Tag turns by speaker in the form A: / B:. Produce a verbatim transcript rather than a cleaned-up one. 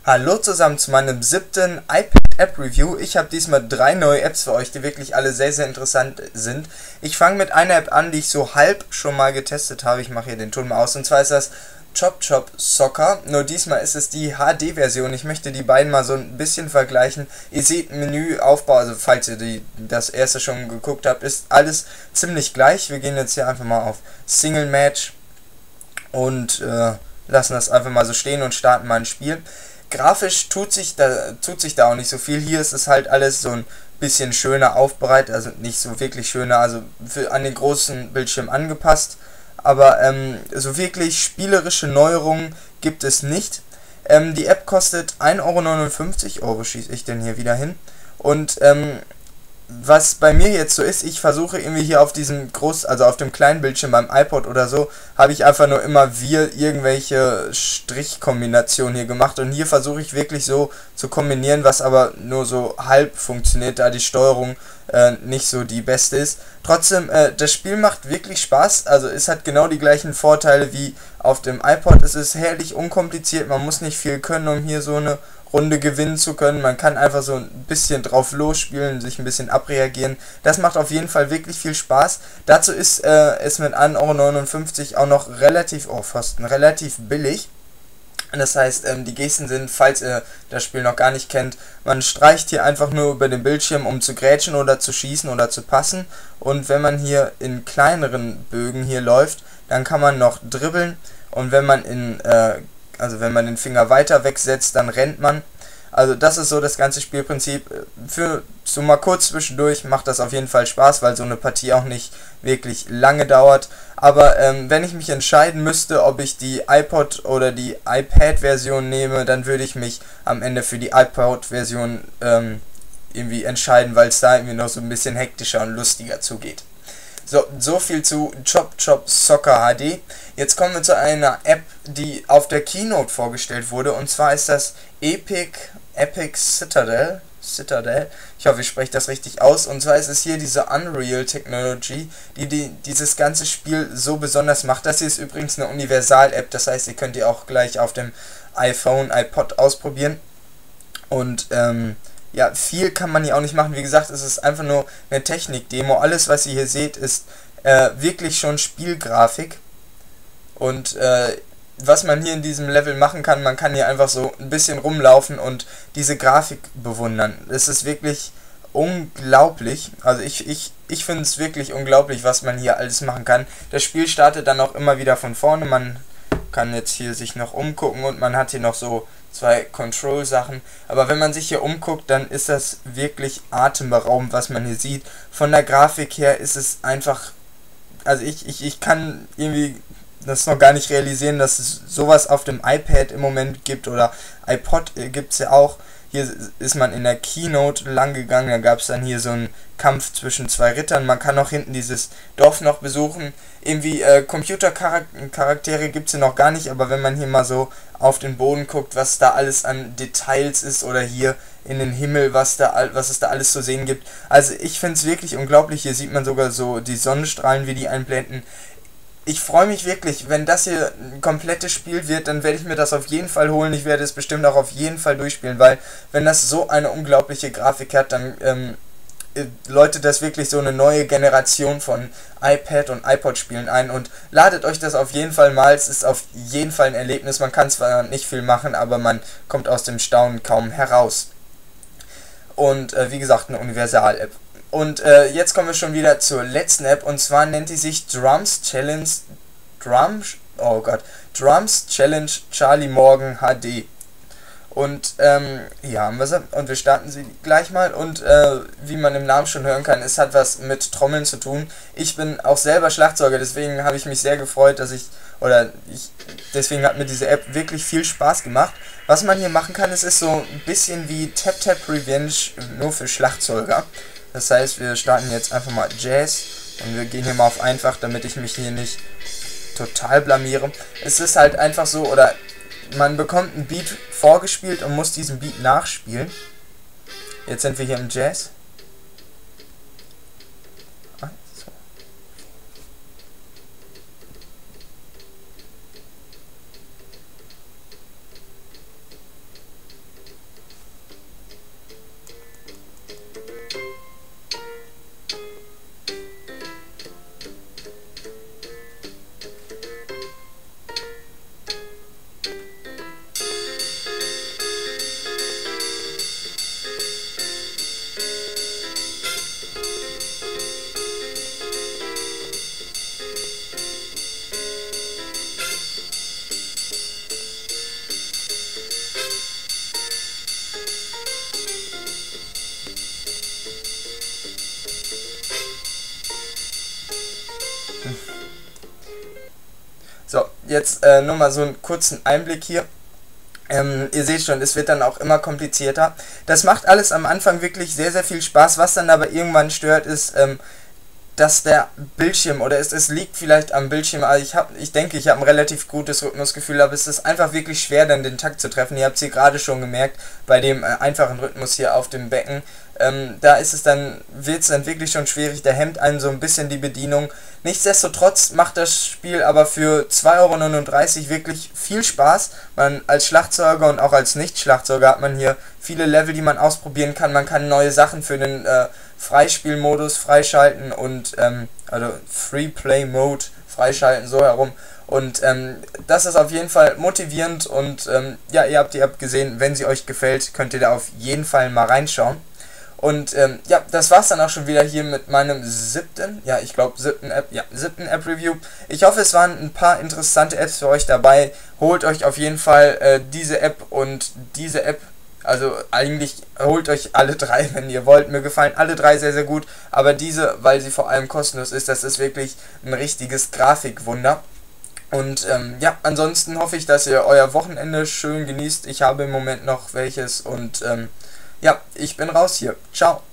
A: Hallo zusammen zu meinem siebten iPad-App-Review. Ich habe diesmal drei neue Apps für euch, die wirklich alle sehr, sehr interessant sind. Ich fange mit einer App an, die ich so halb schon mal getestet habe. Ich mache hier den Ton mal aus. Und zwar ist das Chop Chop Soccer. Nur diesmal ist es die H D-Version. Ich möchte die beiden mal so ein bisschen vergleichen. Ihr seht Menüaufbau, also falls ihr die, das erste schon geguckt habt, ist alles ziemlich gleich. Wir gehen jetzt hier einfach mal auf Single Match und äh, lassen das einfach mal so stehen und starten mal ein Spiel. Grafisch tut sich da tut sich da auch nicht so viel. Hier ist es halt alles so ein bisschen schöner aufbereitet, also nicht so wirklich schöner, also für, an den großen Bildschirm angepasst. Aber ähm, so wirklich spielerische Neuerungen gibt es nicht. Ähm, die App kostet ein Euro neunundfünfzig. Oh, wo schieße ich denn hier wieder hin? Und ähm, was bei mir jetzt so ist, ich versuche irgendwie hier auf diesem groß, also auf dem kleinen Bildschirm beim iPod oder so, habe ich einfach nur immer wir irgendwelche Strichkombinationen hier gemacht und hier versuche ich wirklich so zu kombinieren, was aber nur so halb funktioniert, da die Steuerung äh, nicht so die beste ist. Trotzdem, äh, das Spiel macht wirklich Spaß, also es hat genau die gleichen Vorteile wie auf dem iPod. Es ist herrlich unkompliziert, man muss nicht viel können, um hier so eine Runde gewinnen zu können. Man kann einfach so ein bisschen drauf losspielen, sich ein bisschen abreagieren. Das macht auf jeden Fall wirklich viel Spaß. Dazu ist äh, es mit ein Euro neunundfünfzig auch noch relativ, oh fast relativ billig. Das heißt, ähm, die Gesten sind, falls ihr das Spiel noch gar nicht kennt, man streicht hier einfach nur über den Bildschirm, um zu grätschen oder zu schießen oder zu passen. Und wenn man hier in kleineren Bögen hier läuft, dann kann man noch dribbeln. Und wenn man in äh, Also wenn man den Finger weiter wegsetzt, dann rennt man. Also das ist so das ganze Spielprinzip. Für so mal kurz zwischendurch macht das auf jeden Fall Spaß, weil so eine Partie auch nicht wirklich lange dauert. Aber ähm, wenn ich mich entscheiden müsste, ob ich die iPod oder die iPad-Version nehme, dann würde ich mich am Ende für die iPod-Version ähm, irgendwie entscheiden, weil es da irgendwie noch so ein bisschen hektischer und lustiger zugeht. So, so viel zu Chop Chop Soccer H D. Jetzt kommen wir zu einer App, die auf der Keynote vorgestellt wurde, und zwar ist das Epic Epic Citadel. Citadel. Ich hoffe, ich spreche das richtig aus. Und zwar ist es hier diese Unreal Technology, die, die dieses ganze Spiel so besonders macht. Das hier ist übrigens eine Universal-App, das heißt, ihr könnt die auch gleich auf dem iPhone, iPod ausprobieren. Und ähm, ja, viel kann man hier auch nicht machen. Wie gesagt, es ist einfach nur eine Technik-Demo. Alles, was ihr hier seht, ist äh, wirklich schon Spielgrafik. Und äh, was man hier in diesem Level machen kann, man kann hier einfach so ein bisschen rumlaufen und diese Grafik bewundern. Es ist wirklich unglaublich. Also ich, ich, ich finde es wirklich unglaublich, was man hier alles machen kann. Das Spiel startet dann auch immer wieder von vorne. Man kann jetzt hier sich noch umgucken und man hat hier noch so zwei Control-Sachen. Aber wenn man sich hier umguckt, dann ist das wirklich atemberaubend, was man hier sieht. Von der Grafik her ist es einfach, also ich, ich, ich kann irgendwie das noch gar nicht realisieren, dass es sowas auf dem iPad im Moment gibt, oder iPod äh, gibt es ja auch. Hier ist man in der Keynote lang gegangen, da gab es dann hier so einen Kampf zwischen zwei Rittern. Man kann auch hinten dieses Dorf noch besuchen. Irgendwie äh, Computercharaktere gibt es hier noch gar nicht, aber wenn man hier mal so auf den Boden guckt, was da alles an Details ist, oder hier in den Himmel, was da was es da alles zu sehen gibt. Also ich finde es wirklich unglaublich. Hier sieht man sogar so die Sonnenstrahlen, wie die einblenden. Ich freue mich wirklich, wenn das hier ein komplettes Spiel wird, dann werde ich mir das auf jeden Fall holen. Ich werde es bestimmt auch auf jeden Fall durchspielen, weil wenn das so eine unglaubliche Grafik hat, dann ähm, läutet das wirklich so eine neue Generation von iPad und iPod-Spielen ein. Und ladet euch das auf jeden Fall mal. Es ist auf jeden Fall ein Erlebnis. Man kann zwar nicht viel machen, aber man kommt aus dem Staunen kaum heraus. Und äh, wie gesagt, eine Universal-App. Und äh, jetzt kommen wir schon wieder zur letzten App, und zwar nennt die sich Drums Challenge Drums oh Gott Drums Challenge Charlie Morgan H D. Und ähm, hier haben wir sie, und wir starten sie gleich mal. Und äh, wie man im Namen schon hören kann, es hat was mit Trommeln zu tun. Ich bin auch selber Schlagzeuger, deswegen habe ich mich sehr gefreut, dass ich, oder ich, deswegen hat mir diese App wirklich viel Spaß gemacht. Was man hier machen kann, es ist so ein bisschen wie Tap Tap Revenge, nur für Schlagzeuger. Das heißt, wir starten jetzt einfach mal Jazz und wir gehen hier mal auf einfach, damit ich mich hier nicht total blamiere. Es ist halt einfach so, oder man bekommt einen Beat vorgespielt und muss diesen Beat nachspielen. Jetzt sind wir hier im Jazz. jetzt äh, nur mal so einen kurzen Einblick hier. Ähm, ihr seht schon, es wird dann auch immer komplizierter. Das macht alles am Anfang wirklich sehr, sehr viel Spaß. Was dann aber irgendwann stört, ist, ähm, dass der Bildschirm, oder es, es liegt vielleicht am Bildschirm, also ich, hab, ich denke, ich habe ein relativ gutes Rhythmusgefühl, aber es ist einfach wirklich schwer, dann den Takt zu treffen. Ihr habt es hier gerade schon gemerkt, bei dem äh, einfachen Rhythmus hier auf dem Becken. Ähm, da ist es dann, wird es dann wirklich schon schwierig, da hemmt einen so ein bisschen die Bedienung. Nichtsdestotrotz macht das Spiel aber für zwei Euro neununddreißig wirklich viel Spaß. Man als Schlagzeuger und auch als Nicht-Schlagzeuger hat man hier viele Level, die man ausprobieren kann. Man kann neue Sachen für den äh, Freispielmodus freischalten und ähm, also Free Play Mode freischalten, so herum. Und ähm, das ist auf jeden Fall motivierend und ähm, ja, ihr habt die App gesehen, wenn sie euch gefällt, könnt ihr da auf jeden Fall mal reinschauen. Und ähm, ja, das war's dann auch schon wieder hier mit meinem siebten, ja, ich glaube siebten App, ja, siebten App-Review. Ich hoffe, es waren ein paar interessante Apps für euch dabei. Holt euch auf jeden Fall äh, diese App und diese App. Also eigentlich holt euch alle drei, wenn ihr wollt. Mir gefallen alle drei sehr, sehr gut. Aber diese, weil sie vor allem kostenlos ist, das ist wirklich ein richtiges Grafikwunder. Und ähm, ja, ansonsten hoffe ich, dass ihr euer Wochenende schön genießt. Ich habe im Moment noch welches und ähm, ja, ich bin raus hier. Ciao.